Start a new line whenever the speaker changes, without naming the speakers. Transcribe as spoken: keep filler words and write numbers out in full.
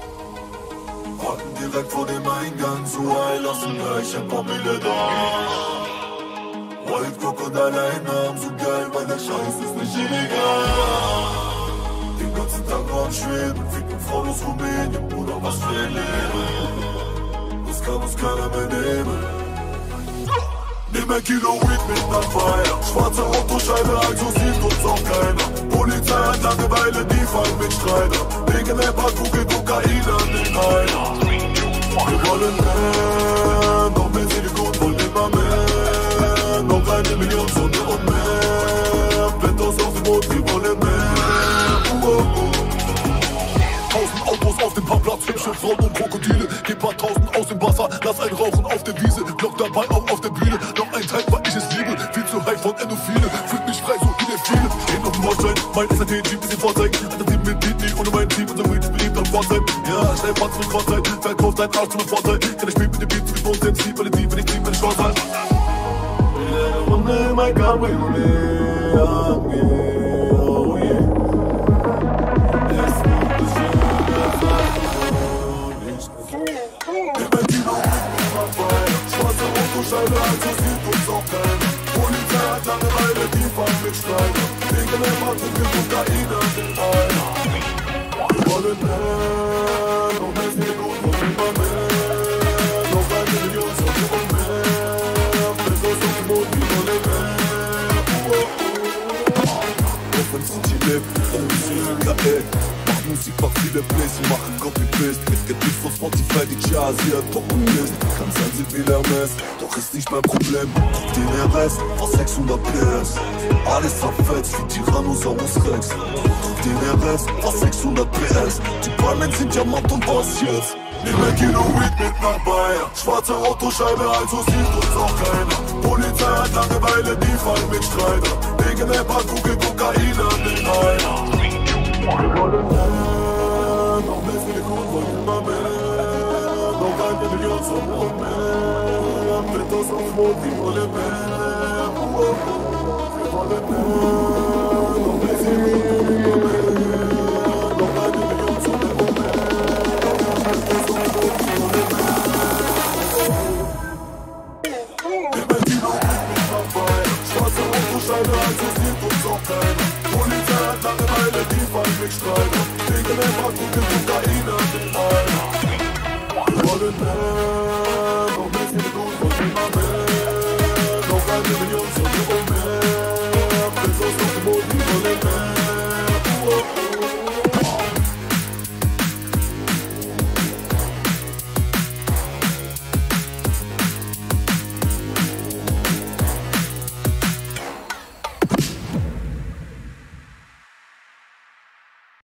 Warten direkt vor dem Eingang, so hey, lassen gleich ein paar Mille da. White Crocodile Einnahmen, so geil, weil der Scheiß ist nicht illegal. Den ganzen Tag am Schweden, ficken Frauen aus Rumänien, Bruder, was für ein Leben. Das kann uns keiner mehr nehmen. Nimm ein Kilo Weed mit ner Feier. Schwarze Autoscheibe, also sieht uns auch keiner. Polizei hat Langeweile, die fangen mit Streiter. Wegen ein paar Kugel Kokain an den Heiler. Wir wollen mehr, noch mehr Silikon, wollen immer mehr. Noch eine Million Sonne und mehr. Pentos auf dem Mond, wir wollen mehr. Uh, uh, uh. Tausend Autos auf dem Parkplatz, hübsche Frauen und Krokodile. Geh paar tausend aus dem Wasser, lass ein Rauchen auf der Wiese. Block dabei auch auf der Bühne, noch ein Teil, weil ich es liebe. Viel zu high von Endophile, fühlt mich frei, so wie der viele. Gehen auf den Bordschein, mein S R T-Jeep bisschen vorzeigen. Alter Team mit Beat, nie ohne mein Team, unser Weed ist beliebt am Pforzheim. Ja, schnell Patz mit Quadzeit, verkauft dein Arsch zum Vorteil. Kann ich spielen mit dem Beat, so wie Bones, den Sleep, alle Team, wenn ich Team, wenn ich Chance halt. Runde, mein Cabriolet, oh yeah. Schwarze Autoscheibe, also sieht uns auch keiner. Polizei hat Langeweile, die fangen mit Streiter. Wegen der Marke Kokain an den Heiler. Wir wollen mehr, noch mehr Silikon, noch immer mehr. Noch eine Million Sonne und mehr. Pesos auf dem Mond, wir wollen mehr. Auch wenn City lebt, dann ist sie K L. Mach Musik, mach viele Plays, wir machen Copy-Paste. Mit Gedicht von Spotify, die Charts, hier Top und List. Kann sein, sind wie Hermes, doch ist nicht mein Problem. Guck den Rest, aus sechshundert P S. Alles zerfetzt wie Tyrannosaurus Rex. Guck den Rest, aus sechshundert P S. Die Palmen sind Diamant und was jetzt? Nimm ein Kilo Weed mit nach Bayer. Schwarze Autoscheibe, also sieht uns auch keiner. Polizei hat Langeweile, die fangen mit Streiter. Wegen ein paar Kugel Kokain an den Heiler. Wir wollen mehr, noch mehr Silikon, wollen immer mehr. Noch eine Million Sonne und mehr. Pentos auf dem Mond, wir wollen mehr. Uh, uh, uh. Wir wollen mehr, noch mehr Silikon, immer mehr. Noch eine Million Sonne und mehr. Pentos auf dem Mond, wir wollen mehr. Immer die noch mit dabei. Schwarze Autoscheibe, also sieht uns auch keiner. Polizei hat Langeweile, die fangen mit Streiter. Wegen ein paar Kugel Kokain an den Heiler. Wir wollen mehr.